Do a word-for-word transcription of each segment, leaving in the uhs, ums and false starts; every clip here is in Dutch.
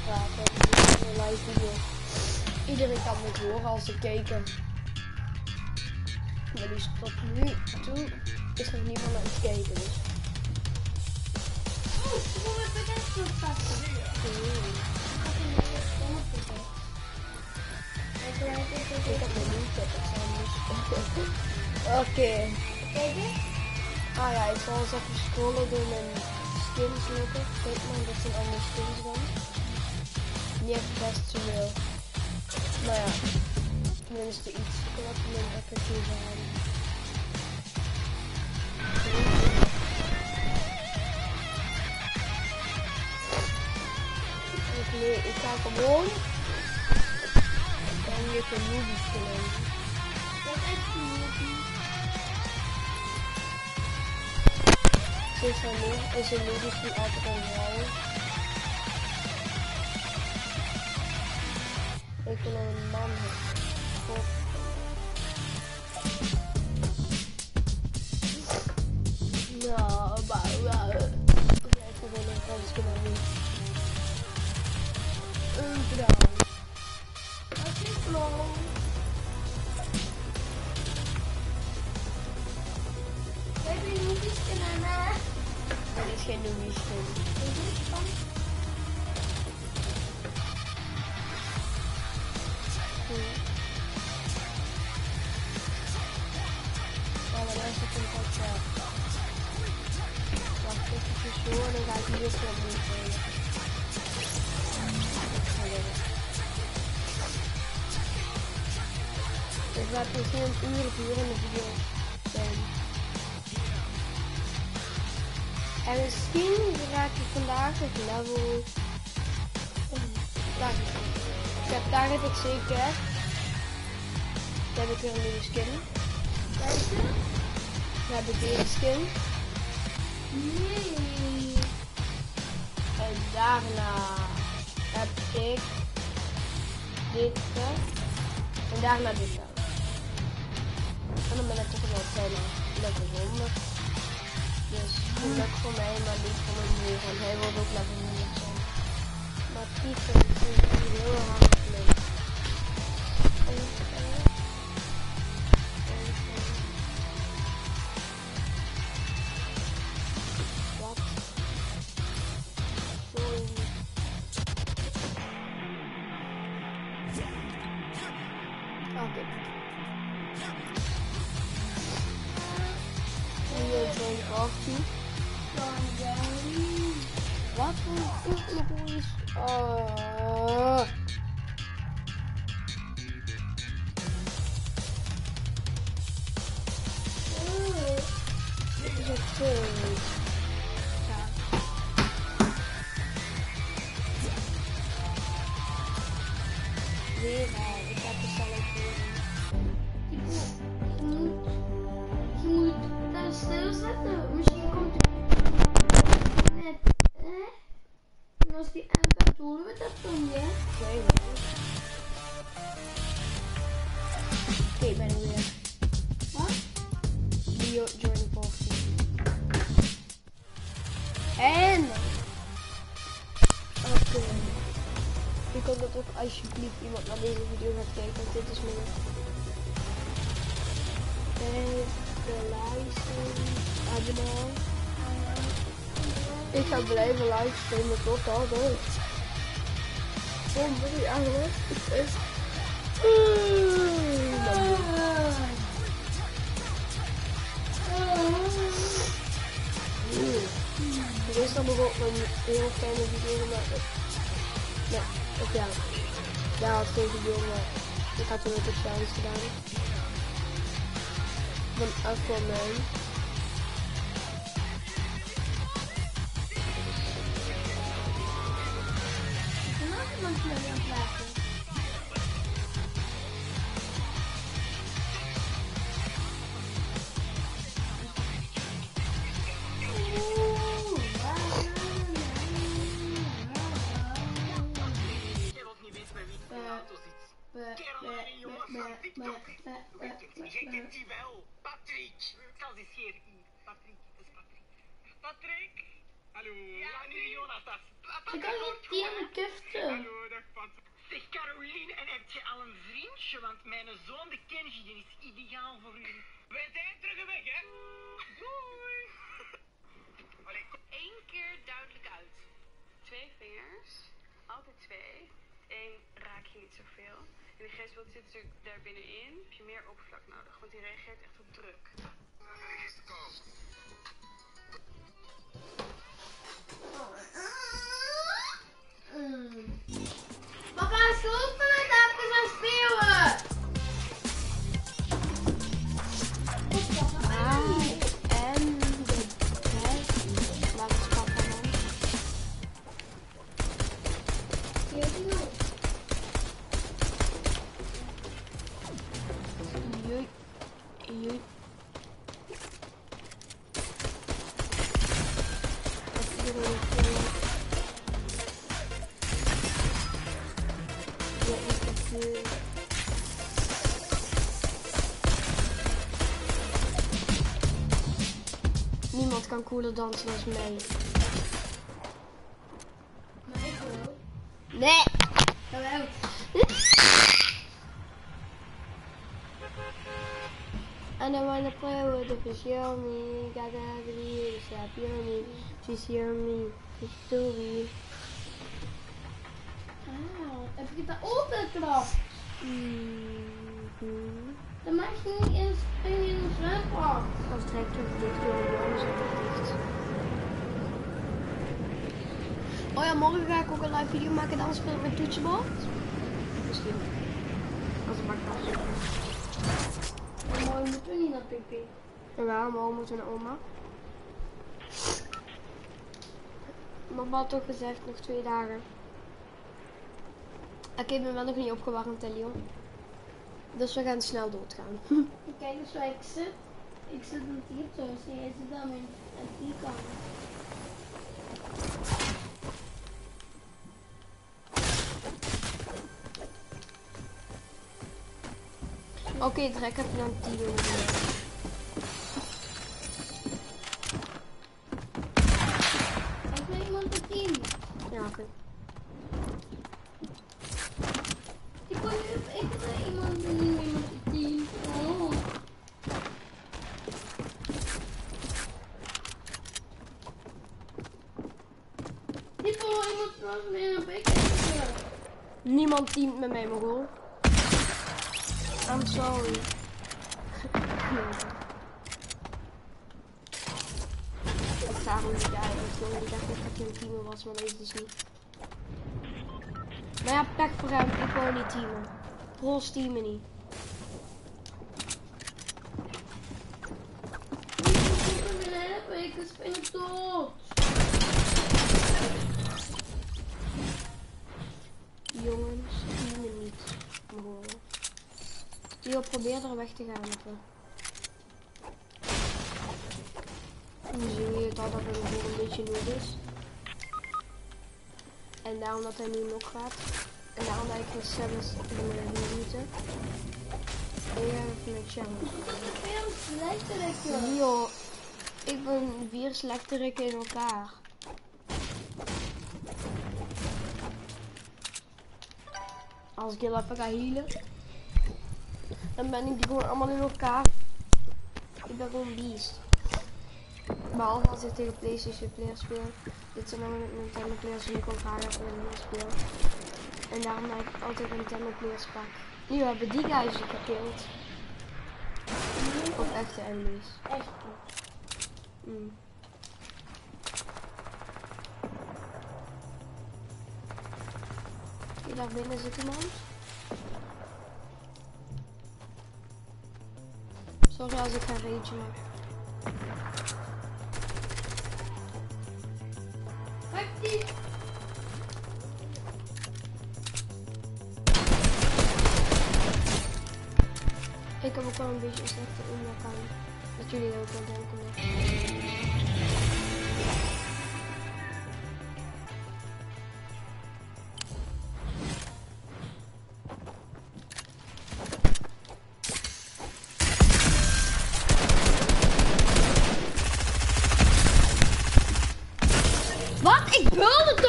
praten. Dit is een live video. Iedereen kan me horen als ze keken. Maar die tot nu toe is nog niemand aan het kijken. Dus. Oh, ik wil het best wel passen. Ik heb een nieuw tip. Oké. Kijk eens. Ah ja, ik zal eens even scrollen door mijn skins lopen. Kijk maar, dat zijn allemaal skins dan. Niet echt best zoveel. Maar ja, tenminste iets. Ik wil even mijn effectieve halen. Nee, ik ga gewoon en je kan movies spelen. Dat is echt een movie. Sinds wanneer is een movies die altijd een vrouw? Ik wil een man hebben. God. Nou, maar, maar. Ik wil gewoon een Frans kunnen doen. Een vrouw. Dat is flow. Heb je movies gedaan? Dat is geen movies skin. Ja, maar daar zit een wat ja. Wacht even zo, dan ga ik hier zo op doen. Dus laat misschien een uur of uur in de video zijn. En misschien raak ik vandaag het level. Daar. Ik heb daar heb ik zeker. Dan heb ik weer een nieuwe skin. Deze? Dan heb ik weer een skin. Nee. En daarna heb ik dit. En daarna dit wel. En dan ben ik toch wel bijna level honderd. Dus geluk voor mij, maar niet voor mijn broer. Want hij wil ook level honderd zijn. Maar Pieter is heel hard leuk. Wat? Sorry. Oké. Hier zo'n party. Wat voor een goed is? Oh. Dit is echt veel. Ja. Weer al. Ik heb het zelf weer. Je moet, je moet daar stilzetten. Misschien komt hij net, hè? En als die aankomt, horen we dat dan, ja? Ik weet het niet. Oké, ik ben er weer. Wat? Leo join party. En. Oké. Okay. Ik hoop dat ook alsjeblieft iemand naar deze video gaat kijken, want dit is mijn. De license. Abonneer. Ik ga blijven livestreamen tot altijd. Oh, mooi eigenlijk. Het is. Dit is dan bijvoorbeeld een heel kleine video maken. Ja, of ja. Daar had ik geen video, maar ik had toen ook een challenge gedaan. Van Aquaman. Je kent die wel, Patrick. Ik zal eens hier. Patrick, dat is Patrick. Patrick? Hallo, ja, nu Jonas. Ik kan niet die aan de kuften. Hallo, dag Pat. Zeg Caroline, en heb je al een vriendje? Want mijn zoon, de Kenji, die is ideaal voor u. Wij zijn terug weg, hè? Doei! Allee, Eén keer duidelijk uit. Twee vingers, altijd twee. Eén raak je niet zoveel. En die geestbeeld zit natuurlijk daar binnenin. Heb je meer oppervlak nodig, want die reageert echt op druk. Mm. Papa, stop me met even gaan spelen! En de best. Laat het papa dan. Jui. Jui. Wat is er weer? Ja, is het uh... Niemand kan cooler dansen als mij. Maar ik wil. Nee! Jawel. And I wanna play with the fish, hear me. Gotta have it here, the slap, hear me. She's hear me, she's still me. Ah, heb je het daar opengeklapt? Mm-hmm. Dan mag je niet eens springen in een zwembad. Als het direct terug dicht wil, dan is het dicht. Oh ja, morgen ga ik ook een live video maken, dan speel ik met toetsenbord. Misschien. Als het maar kan. Maar morgen moeten we niet naar P P. Jawel, morgen moeten we naar oma. Mama had toch gezegd, nog twee dagen. Oké, ik ben wel nog niet opgewarmd, hè, Leon. Dus we gaan snel doodgaan. Kijk eens waar ik zit. Ik zit met hier thuis en jij zit aan mijn aan die kant. Oké, okay, trek even naar tien minuten. Ik ben iemand op team. Ja, oké. Okay. Ik kon nu ik ben iemand en nu iemand op team. Oh. Dit wil iemand zoals mij naar P K. Niemand teamt met mij, Mogol. I'm sorry. Ik ga hem niet uit. Ik dacht dat ik een teamer was, maar deze is niet. Maar ja, pech voor hem. Ik wou niet teamen. Pro's teamen niet. Ik ben helpen, ik ben dood. Jongens, teamen niet. Mogol. Leo, probeer er weg te gaan even. Nu zie je het al dat het nog een beetje nooit is. En daarom dat hij nu nog gaat. En daarom dat ik geen zelfs in minuten. En jij hebt een challenge. Veel slechterik. Leo, ik ben vier slechterikken in elkaar. Als ik heel even ga healen. Dan ben ik die gewoon allemaal in elkaar. Ik ben gewoon beast. Behalve als ik tegen PlayStation players speel. Dit zijn allemaal Nintendo players en ik ook graag even een speel. En daarom dat ik altijd een Nintendo players pak. Nu hebben die guys gekild. Of echte enemies. Echt. Mm. Hier daar binnen zit iemand. Sorry als ik ga rage maken. Pak die. Ik heb ook wel een beetje een slechte inloop. Dat jullie ook wel denken.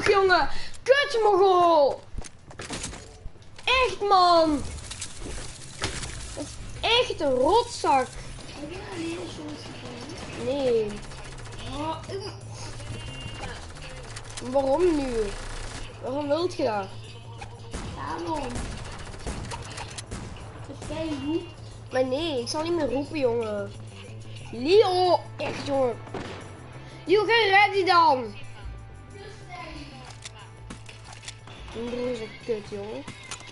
nog, jongen. Kut, mogol. Echt, man. Dat is echt een rotzak. Heb je alleen zoiets gedaan? Nee. Oh, ik... Waarom nu? Waarom wilt je dat? Daarom. Als jij roept. Maar nee, ik zal niet meer roepen, jongen. Leo, echt, jongen. Leo, ga red die dan. Mijn broer is een kut, jongen.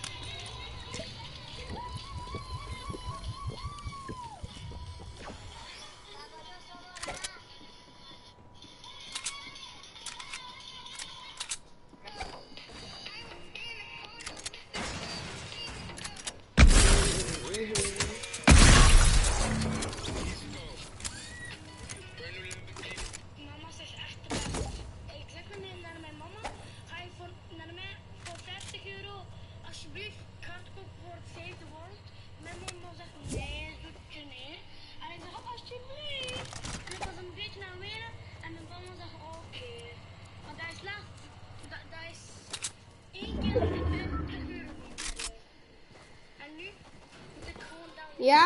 Mama zegt echt de beste. Ik zeg meneer naar mijn mama, ga je voor, naar mij voor vijftig euro alsjeblieft kaart kopen voor het zevende wordt. Mijn mama zegt nee, dat doet je niet. En ik zeg alsjeblieft. En ik was een beetje naar wenen en mijn mama zegt oké. Okay. Want dat is laat, dat, dat is één keer vijftig euro. En nu moet ik gewoon dan... Ja?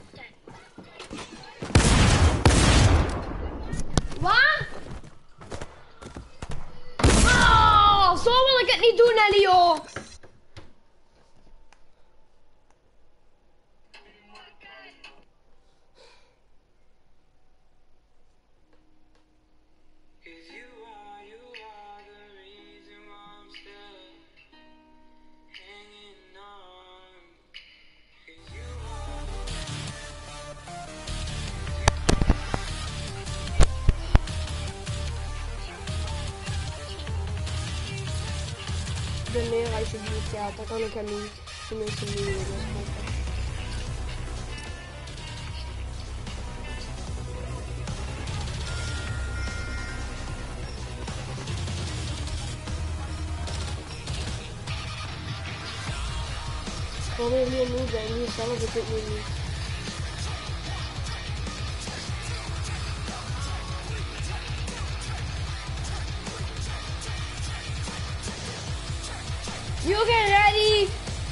Wat? Oh, zo wil ik het niet doen, hè, Leo. Doneer alsjeblieft, ja, dat kan ik hem niet. Tenminste niet meer. Ik wil weer niet moe zijn, nu zelf ik het nu niet. You get ready!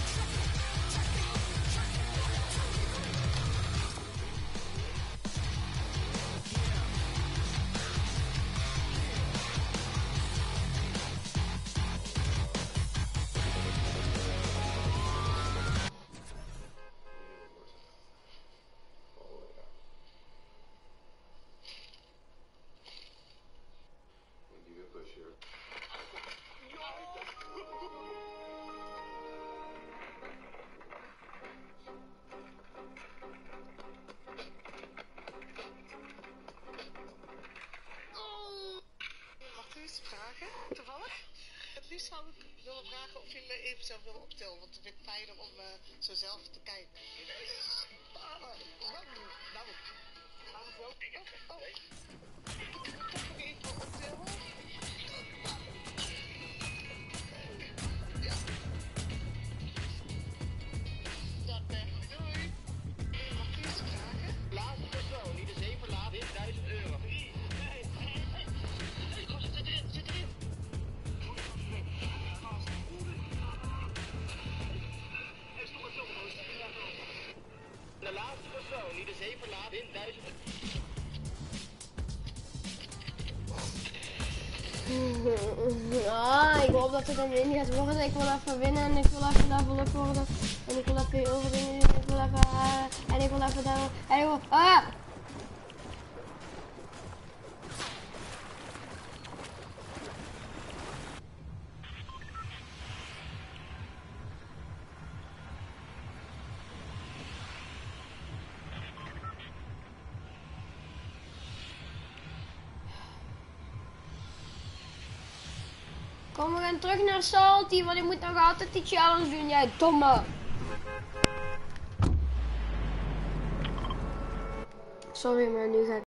Toevallig? Het liefst zou ik willen vragen of je me even zou willen optillen, want het vind ik fijner om uh, zo zelf te kijken. Nou, gaan we zo. Oh, oh. Ik moet toch nog even optillen. Ja. Dat ben ik. Doei. Mag ik iets vragen? Laatste persoon die de zee verlaat is duizend euro. De laatste persoon die de zee verlaat wint duizend. Ah, ik hoop dat het een win gaat worden. Ik wil even winnen en ik wil even level up worden. En ik wil even overwinnen. En ik wil even... Uh, en ik wil even daar... En ik wil... Ah! Kom, we gaan terug naar Salty, want ik moet nog altijd die challenge doen, jij domme. Sorry, maar nu ga ik